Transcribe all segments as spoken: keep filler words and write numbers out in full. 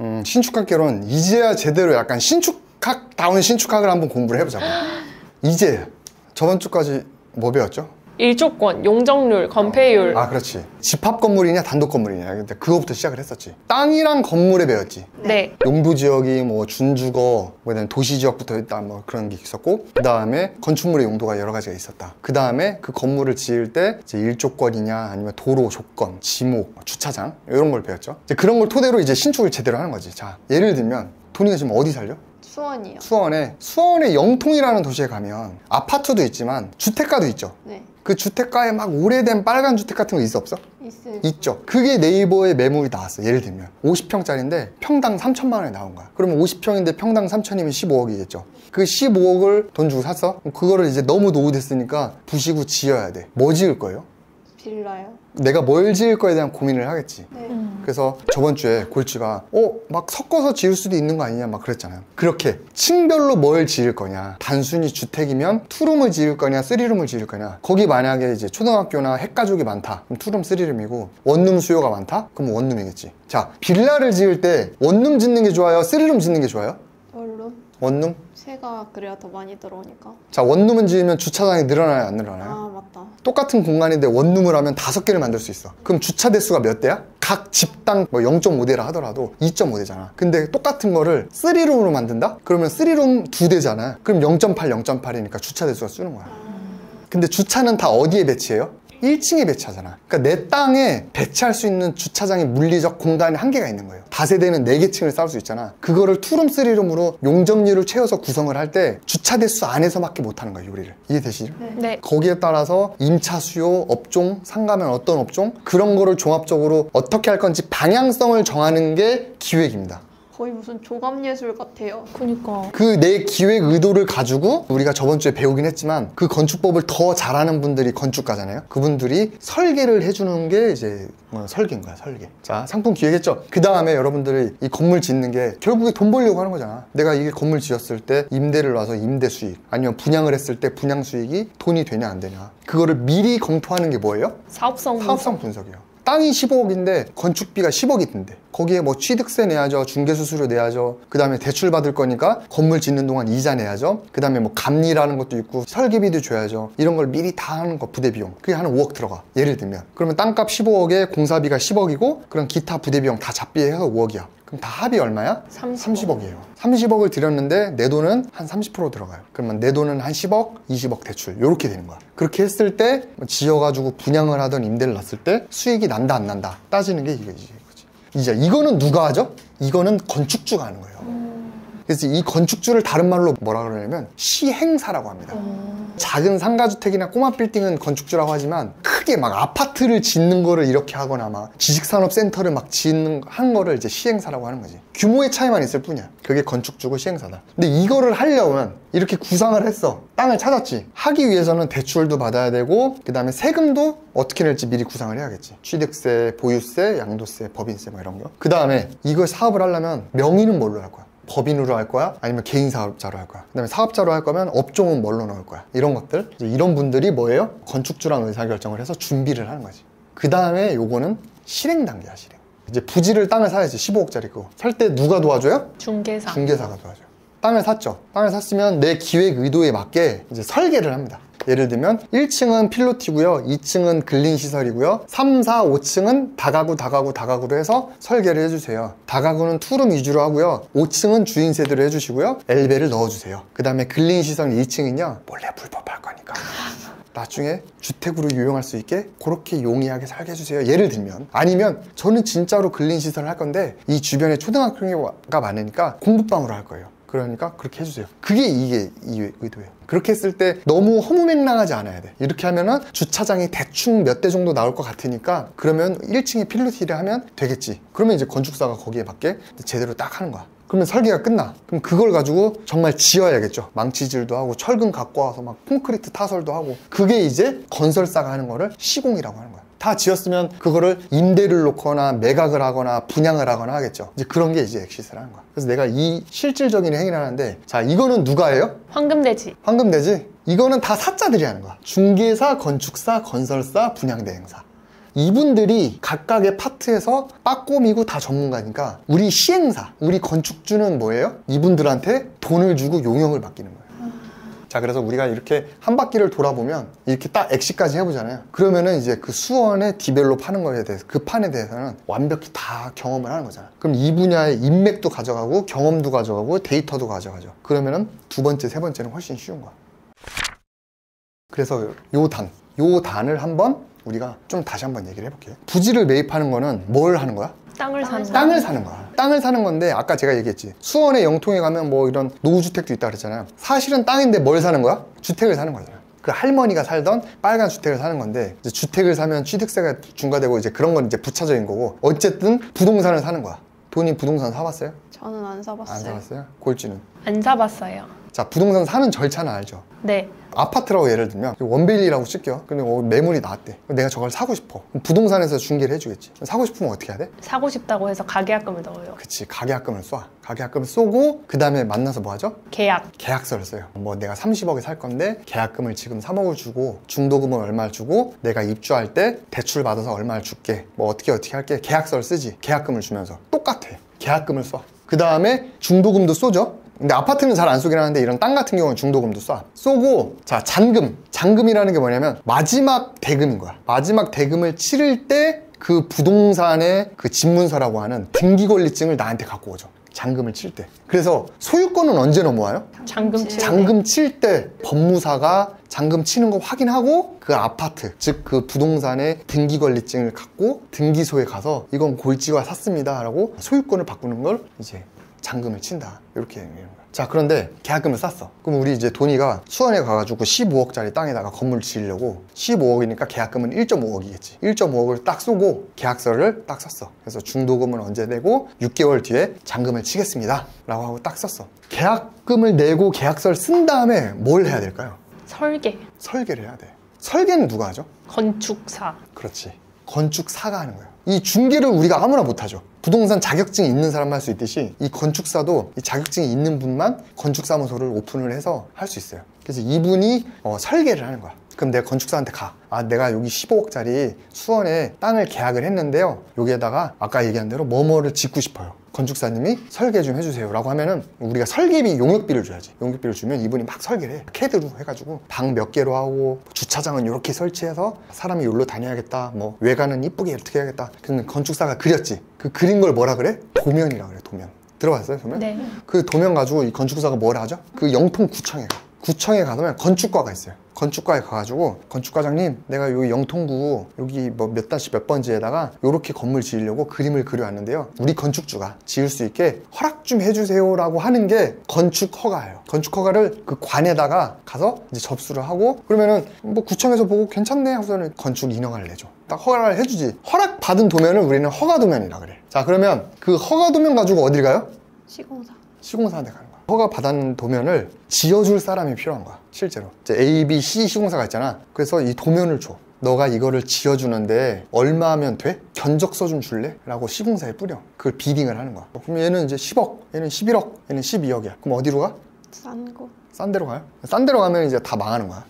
음, 신축학개론 이제야 제대로 약간 신축학다운 신축학을 한번 공부를 해보자고. 이제 저번 주까지 뭐 배웠죠? 일조권, 용적률, 건폐율. 아 그렇지. 집합 건물이냐 단독 건물이냐, 근데 그거부터 시작을 했었지. 땅이랑 건물에 배웠지. 네. 용도지역이 뭐 준주거, 그다음에 도시지역부터 있다 뭐 그런 게 있었고, 그 다음에 건축물의 용도가 여러 가지가 있었다. 그 다음에 그 건물을 지을 때 이제 일조권이냐 아니면 도로 조건, 지목, 주차장 이런 걸 배웠죠. 이제 그런 걸 토대로 이제 신축을 제대로 하는 거지. 자, 예를 들면 돈이가 지금 어디 살려? 수원이요. 수원에 수원의 영통이라는 도시에 가면 아파트도 있지만 주택가도 있죠. 네. 그 주택가에 막 오래된 빨간 주택 같은 거 있어 없어? 있어요. 있죠. 그게 네이버에 매물이 나왔어. 예를 들면 오십 평짜리인데 평당 삼천만 원에 나온 거야. 그러면 오십 평인데 평당 삼천이면 십오억이겠죠. 그 십오억을 돈 주고 샀어? 그거를 이제 너무 노후됐으니까 부시고 지어야 돼. 뭐 지을 거예요? 빌라요. 내가 뭘 지을 거에 대한 고민을 하겠지. 네. 음. 그래서 저번 주에 골치가 어? 막 섞어서 지을 수도 있는 거 아니냐 막 그랬잖아요. 그렇게 층별로 뭘 지을 거냐, 단순히 주택이면 투룸을 지을 거냐 쓰리룸을 지을 거냐. 거기 만약에 이제 초등학교나 핵가족이 많다 그럼 투룸 쓰리룸이고, 원룸 수요가 많다 그럼 원룸이겠지. 자, 빌라를 지을 때 원룸 짓는 게 좋아요 쓰리룸 짓는 게 좋아요? 원룸? 원룸? 새가 그래야 더 많이 들어오니까. 자, 원룸은 지으면 주차장이 늘어나요 안 늘어나요? 아 맞다. 똑같은 공간인데 원룸을 하면 다섯 개를 만들 수 있어. 그럼 주차 대수가 몇 대야? 각 집당 뭐 영 점 오 대라 하더라도 이 점 오 대잖아. 근데 똑같은 거를 쓰리룸으로 만든다? 그러면 쓰리룸 두 대잖아. 그럼 영 점 팔, 영 점 팔이니까 주차 대수가 쓰는 거야. 근데 주차는 다 어디에 배치해요? 일 층에 배치하잖아. 그러니까 내 땅에 배치할 수 있는 주차장의 물리적 공간에 한계가 있는 거예요. 다세대는 네 개 층을 쌓을 수 있잖아. 그거를 투룸, 쓰리룸으로 용적률을 채워서 구성을 할 때 주차 대수 안에서밖에 못하는 거야, 요리를. 이해되시죠? 네. 네. 거기에 따라서 임차 수요, 업종, 상가면 어떤 업종, 그런 거를 종합적으로 어떻게 할 건지 방향성을 정하는 게 기획입니다. 거의 무슨 조감예술 같아요. 그니까. 그 내 기획 의도를 가지고 우리가 저번 주에 배우긴 했지만 그 건축법을 더 잘하는 분들이 건축가잖아요. 그분들이 설계를 해주는 게 이제 어, 설계인 거야, 설계. 자, 상품 기획했죠. 그 다음에 여러분들이 이 건물 짓는 게 결국에 돈 벌려고 하는 거잖아. 내가 이게 건물 지었을 때 임대를 놔서 임대 수익, 아니면 분양을 했을 때 분양 수익이 돈이 되냐 안 되냐, 그거를 미리 검토하는 게 뭐예요? 사업성 분석. 사업성 분석이에요. 땅이 십오억인데 건축비가 십억이 든대. 거기에 뭐 취득세 내야죠, 중개수수료 내야죠, 그 다음에 대출 받을 거니까 건물 짓는 동안 이자 내야죠, 그 다음에 뭐 감리라는 것도 있고 설계비도 줘야죠. 이런 걸 미리 다 하는 거, 부대 비용. 그게 한 오억 들어가, 예를 들면. 그러면 땅값 십오억에 공사비가 십억이고 그럼 기타 부대 비용 다 잡비해서 오억이야. 그럼 다 합이 얼마야? 삼십억. 삼십억이에요. 삼십억을 들였는데 내 돈은 한 삼십 퍼센트 들어가요. 그러면 내 돈은 한 십억, 이십억 대출, 이렇게 되는 거야. 그렇게 했을 때 지어가지고 분양을 하던 임대를 놨을 때 수익이 난다 안 난다 따지는 게 이거지. 이제 이거는 누가 하죠? 이거는 건축주가 하는 거예요. 그래서 이 건축주를 다른 말로 뭐라 그러냐면 시행사라고 합니다. 작은 상가주택이나 꼬마 빌딩은 건축주라고 하지만 크게 막 아파트를 짓는 거를 이렇게 하거나 막 지식산업센터를 막 짓는 하는 거를 이제 시행사라고 하는 거지. 규모의 차이만 있을 뿐이야. 그게 건축주고 시행사다. 근데 이거를 하려면 이렇게 구상을 했어. 땅을 찾았지. 하기 위해서는 대출도 받아야 되고 그 다음에 세금도 어떻게 낼지 미리 구상을 해야겠지. 취득세, 보유세, 양도세, 법인세 뭐 이런 거. 그 다음에 이걸 사업을 하려면 명의는 뭘로 할 거야? 법인으로 할 거야? 아니면 개인 사업자로 할 거야? 그 다음에 사업자로 할 거면 업종은 뭘로 넣을 거야? 이런 것들. 이제 이런 분들이 뭐예요? 건축주랑 의사결정을 해서 준비를 하는 거지. 그 다음에 요거는 실행 단계야, 실행. 이제 부지를 땅을 사야지. 십오억짜리 그거 살 때 누가 도와줘요? 중개사. 중개사가 도와줘요. 땅을 샀죠. 땅을 샀으면 내 기획 의도에 맞게 이제 설계를 합니다. 예를 들면 일 층은 필로티고요, 이 층은 근린시설이고요, 삼, 사, 오 층은 다가구 다가구 다가구로 해서 설계를 해주세요. 다가구는 투룸 위주로 하고요, 오 층은 주인세대로 해주시고요, 엘베를 넣어주세요. 그 다음에 근린시설 이 층은요 몰래 불법할 거니까 나중에 주택으로 이용할 수 있게 그렇게 용이하게 살게 해주세요. 예를 들면. 아니면 저는 진짜로 근린시설을 할 건데 이 주변에 초등학교가 많으니까 공부방으로 할 거예요. 그러니까 그렇게 해주세요. 그게 이게 이 의도예요. 그렇게 했을 때 너무 허무맹랑하지 않아야 돼. 이렇게 하면은 주차장이 대충 몇 대 정도 나올 것 같으니까 그러면 일 층에 필로티를 하면 되겠지. 그러면 이제 건축사가 거기에 맞게 제대로 딱 하는 거야. 그러면 설계가 끝나. 그럼 그걸 가지고 정말 지어야겠죠. 망치질도 하고 철근 갖고 와서 막 콘크리트 타설도 하고. 그게 이제 건설사가 하는 거를 시공이라고 하는 거야. 다 지었으면 그거를 임대를 놓거나 매각을 하거나 분양을 하거나 하겠죠. 이제 그런 게 이제 엑시스를 하는 거야. 그래서 내가 이 실질적인 행위를 하는데, 자, 이거는 누가 해요? 황금대지. 황금대지? 이거는 다 사자들이 하는 거야. 중개사, 건축사, 건설사, 분양대행사. 이분들이 각각의 파트에서 빠꼼이고 다 전문가니까 우리 시행사, 우리 건축주는 뭐예요? 이분들한테 돈을 주고 용역을 맡기는 거예요. 자, 그래서 우리가 이렇게 한 바퀴를 돌아보면 이렇게 딱 엑시까지 해보잖아요. 그러면은 이제 그 수원의 디벨롭 하는 거에 대해서, 그 판에 대해서는 완벽히 다 경험을 하는 거잖아. 그럼 이 분야의 인맥도 가져가고 경험도 가져가고 데이터도 가져가죠. 그러면은 두 번째, 세 번째는 훨씬 쉬운 거야. 그래서 요 단, 요 단을 한번 우리가 좀 다시 한번 얘기를 해볼게요. 부지를 매입하는 거는 뭘 하는 거야? 땅을 사는 거. 땅을 사는 거야. 땅을 사는 건데 아까 제가 얘기했지. 수원의 영통에 가면 뭐 이런 노후주택도 있다 그랬잖아요. 사실은 땅인데 뭘 사는 거야? 주택을 사는 거잖아. 그 할머니가 살던 빨간 주택을 사는 건데 이제 주택을 사면 취득세가 중과되고 이제 그런 건 이제 부차적인 거고 어쨌든 부동산을 사는 거야. 돈이 부동산 사봤어요? 저는 안 사봤어요. 안 사봤어요? 골지는? 안 사봤어요. 자, 부동산 사는 절차는 알죠? 네. 아파트라고 예를 들면 원베일리라고 쓸게요. 근데 어, 매물이 나왔대. 내가 저걸 사고 싶어. 그럼 부동산에서 중개를 해주겠지. 사고 싶으면 어떻게 해야 돼? 사고 싶다고 해서 가계약금을 넣어요. 그치, 가계약금을 쏴. 가계약금을 쏘고 그 다음에 만나서 뭐 하죠? 계약. 계약서를 써요. 뭐 내가 삼십억에 살 건데 계약금을 지금 삼억을 주고 중도금을 얼마를 주고 내가 입주할 때 대출 받아서 얼마를 줄게. 뭐 어떻게 어떻게 할게. 계약서를 쓰지. 계약금을 주면서 똑같아. 계약금을 쏴. 그 다음에 중도금도 쏘죠. 근데 아파트는 잘 안 쏘긴 하는데 이런 땅 같은 경우는 중도금도 쏴. 쏘고 자, 잔금. 잔금이라는 게 뭐냐면 마지막 대금인 거야. 마지막 대금을 치를 때 그 부동산의 그 집문서라고 하는 등기권리증을 나한테 갖고 오죠. 잔금을 칠 때. 그래서 소유권은 언제 넘어와요? 잔금 칠 때. 잔금 칠 때 법무사가 잔금 치는 거 확인하고 그 아파트, 즉 그 부동산의 등기권리증을 갖고 등기소에 가서 이건 골지가 샀습니다 라고 소유권을 바꾸는 걸 이제 잔금을 친다. 이렇게 얘기하는 거야. 자, 그런데 계약금을 쌌어. 그럼 우리 이제 돈이가 수원에 가가지고 십오억짜리 땅에다가 건물을 지으려고 십오억이니까 계약금은 일 점 오억이겠지. 일 점 오억을 딱 쏘고 계약서를 딱 썼어. 그래서 중도금은 언제 내고 육 개월 뒤에 잔금을 치겠습니다 라고 하고 딱 썼어. 계약금을 내고 계약서를 쓴 다음에 뭘 해야 될까요? 설계. 설계를 해야 돼. 설계는 누가 하죠? 건축사. 그렇지. 건축사가 하는 거예요. 이 중개를 우리가 아무나 못하죠. 부동산 자격증이 있는 사람만 할 수 있듯이 이 건축사도 이 자격증이 있는 분만 건축사무소를 오픈을 해서 할 수 있어요. 그래서 이분이 어, 설계를 하는 거야. 그럼 내가 건축사한테 가. 아, 내가 여기 십오억짜리 수원에 땅을 계약을 했는데요. 여기에다가 아까 얘기한 대로 뭐뭐를 짓고 싶어요. 건축사님이 설계 좀 해주세요 라고 하면은 우리가 설계비, 용역비를 줘야지. 용역비를 주면 이분이 막 설계를 해. 캐드로 해가지고 방 몇 개로 하고 주차장은 이렇게 설치해서 사람이 여기로 다녀야겠다. 뭐 외관은 이쁘게 어떻게 해야겠다. 그러면 건축사가 그렸지. 그 그린 걸 뭐라 그래? 도면이라 그래. 도면. 들어봤어요? 도면? 네. 그 도면 가지고 이 건축사가 뭘 하죠? 그 영통구청에 가. 구청에 가면 건축과가 있어요. 건축과에 가가지고 건축과장님, 내가 여기 영통구 여기 뭐 몇 단씩 몇 번지에다가 이렇게 건물 지으려고 그림을 그려왔는데요. 우리 건축주가 지을 수 있게 허락 좀 해주세요라고 하는 게 건축 허가예요. 건축 허가를 그 관에다가 가서 이제 접수를 하고 그러면은 뭐 구청에서 보고 괜찮네 하고서는 건축 인허가를 내줘. 딱 허가를 해주지. 허락 받은 도면을 우리는 허가 도면이라 그래. 자, 그러면 그 허가 도면 가지고 어딜 가요? 시공사. 시공사한테 가는 거야. 허가 받은 도면을 지어줄 사람이 필요한 거야. 실제로 이제 A, B, C 시공사가 있잖아. 그래서 이 도면을 줘. 너가 이거를 지어주는데 얼마 하면 돼? 견적서 좀 줄래? 라고 시공사에 뿌려. 그걸 비딩을 하는 거야. 그럼 얘는 이제 십억, 얘는 십일억, 얘는 십이억이야. 그럼 어디로 가? 싼 거. 싼 데로 가요? 싼 데로 가면 이제 다 망하는 거야.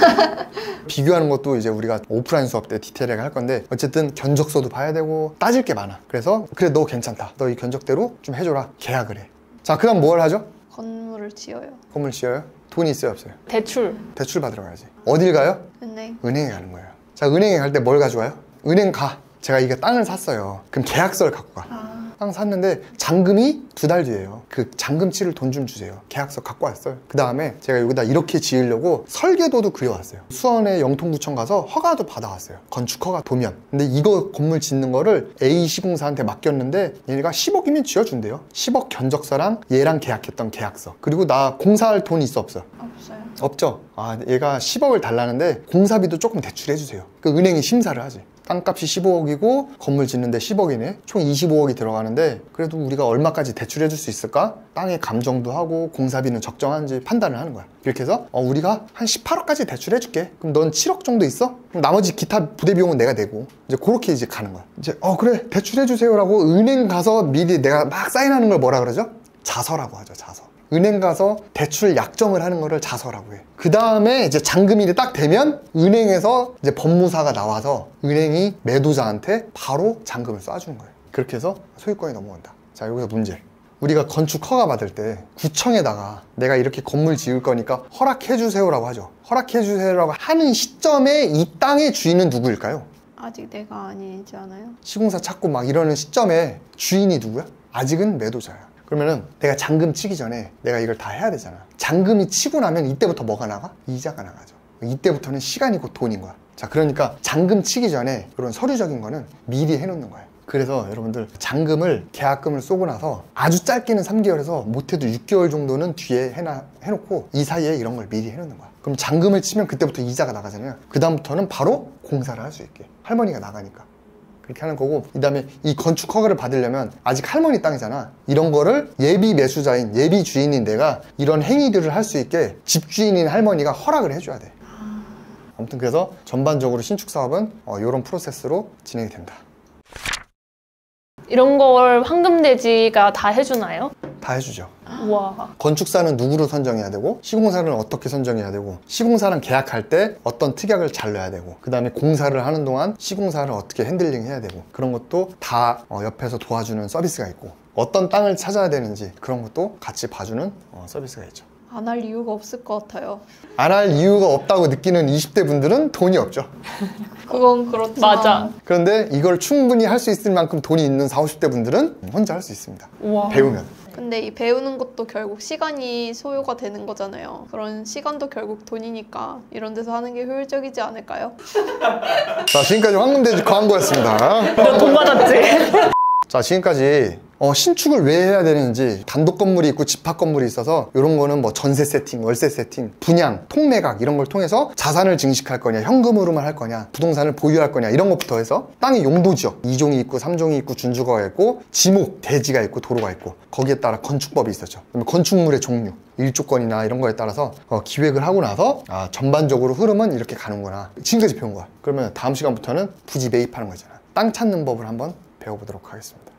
비교하는 것도 이제 우리가 오프라인 수업 때 디테일하게 할 건데 어쨌든 견적서도 봐야 되고 따질 게 많아. 그래서 그래, 너 괜찮다. 너 이 견적대로 좀 해줘라. 계약을 해. 자, 그 다음 뭘 하죠? 건물을 지어요. 건물 지어요? 돈이 있어요, 없어요? 대출. 대출 받으러 가야지. 어딜 가요? 은행. 은행에 가는 거예요. 자, 은행에 갈 때 뭘 가져와요? 은행 가. 제가 이게 땅을 샀어요. 그럼 계약서를 갖고 가. 아. 땅 샀는데 잔금이 두 달 뒤에요. 그 잔금 치를 돈 좀 주세요. 계약서 갖고 왔어요. 그 다음에 제가 여기다 이렇게 지으려고 설계도도 그려왔어요. 수원의 영통구청 가서 허가도 받아왔어요. 건축허가 도면. 근데 이거 건물 짓는 거를 A 시공사한테 맡겼는데 얘가 십억이면 지어준대요. 십억 견적서랑 얘랑 계약했던 계약서. 그리고 나 공사할 돈이 있어, 없어? 없어요. 없죠. 아, 얘가 십억을 달라는데 공사비도 조금 대출해주세요. 그 은행이 심사를 하지. 땅값이 십오억이고 건물 짓는데 십억이네. 총 이십오억이 들어가는데 그래도 우리가 얼마까지 대출해 줄 수 있을까? 땅의 감정도 하고 공사비는 적정한지 판단을 하는 거야. 이렇게 해서 어, 우리가 한 십팔억까지 대출해 줄게. 그럼 넌 칠억 정도 있어? 그럼 나머지 기타 부대 비용은 내가 내고 이제 그렇게 이제 가는 거야. 이제 어 그래 대출해 주세요라고 은행 가서 미리 내가 막 사인하는 걸 뭐라 그러죠? 자서라고 하죠. 자서. 은행 가서 대출 약정을 하는 거를 자서라고 해. 그 다음에 이제 잔금일이 딱 되면 은행에서 이제 법무사가 나와서 은행이 매도자한테 바로 잔금을 쏴주는 거예요. 그렇게 해서 소유권이 넘어온다. 자, 여기서 문제. 우리가 건축 허가 받을 때 구청에다가 내가 이렇게 건물 지을 거니까 허락해 주세요라고 하죠. 허락해 주세요라고 하는 시점에 이 땅의 주인은 누구일까요? 아직 내가 아니지 않아요? 시공사 찾고 막 이러는 시점에 주인이 누구야? 아직은 매도자야. 그러면은 내가 잔금 치기 전에 내가 이걸 다 해야 되잖아. 잔금이 치고 나면 이때부터 뭐가 나가? 이자가 나가죠. 이때부터는 시간이 곧 돈인 거야. 자, 그러니까 잔금 치기 전에 그런 서류적인 거는 미리 해놓는 거예요. 그래서 여러분들 잔금을 계약금을 쏘고 나서 아주 짧게는 삼 개월에서 못해도 육 개월 정도는 뒤에 해놔, 해놓고 이 사이에 이런 걸 미리 해놓는 거야. 그럼 잔금을 치면 그때부터 이자가 나가잖아요. 그 다음부터는 바로 공사를 할 수 있게. 할머니가 나가니까. 그렇게 하는 거고, 그 다음에 이 건축 허가를 받으려면 아직 할머니 땅이잖아. 이런 거를 예비 매수자인, 예비 주인인 내가 이런 행위들을 할 수 있게 집주인인 할머니가 허락을 해줘야 돼. 아무튼 그래서 전반적으로 신축 사업은 어, 이런 프로세스로 진행이 된다. 이런 걸 황금돼지가 다 해주나요? 다 해주죠. 우와. 건축사는 누구를 선정해야 되고, 시공사는 어떻게 선정해야 되고, 시공사랑 계약할 때 어떤 특약을 잘 넣어야 되고, 그 다음에 공사를 하는 동안 시공사를 어떻게 핸들링 해야 되고, 그런 것도 다 어, 옆에서 도와주는 서비스가 있고, 어떤 땅을 찾아야 되는지 그런 것도 같이 봐주는 어, 서비스가 있죠. 안 할 이유가 없을 것 같아요. 안 할 이유가 없다고 느끼는 이십 대 분들은 돈이 없죠. 그건 그렇지만 맞아. 그런데 이걸 충분히 할 수 있을 만큼 돈이 있는 사십, 오십 대 분들은 혼자 할 수 있습니다. 우와. 배우면. 근데 이 배우는 것도 결국 시간이 소요가 되는 거잖아요. 그런 시간도 결국 돈이니까 이런 데서 하는 게 효율적이지 않을까요? 자, 지금까지 황금돼지 광고였습니다. 너 돈 받았지? 자, 지금까지 어, 신축을 왜 해야 되는지, 단독 건물이 있고 집합 건물이 있어서 이런 거는 뭐 전세 세팅, 월세 세팅, 분양, 통매각 이런 걸 통해서 자산을 증식할 거냐, 현금으로만 할 거냐, 부동산을 보유할 거냐 이런 것부터 해서 땅의 용도지역, 이 종이 있고 삼 종이 있고 준주거가 있고 지목, 대지가 있고 도로가 있고 거기에 따라 건축법이 있었죠. 그다음에 건축물의 종류, 일조권이나 이런 거에 따라서 어, 기획을 하고 나서 아, 전반적으로 흐름은 이렇게 가는구나. 지금까지 배운 거야. 그러면 다음 시간부터는 부지 매입하는 거잖아. 땅 찾는 법을 한번 배워보도록 하겠습니다.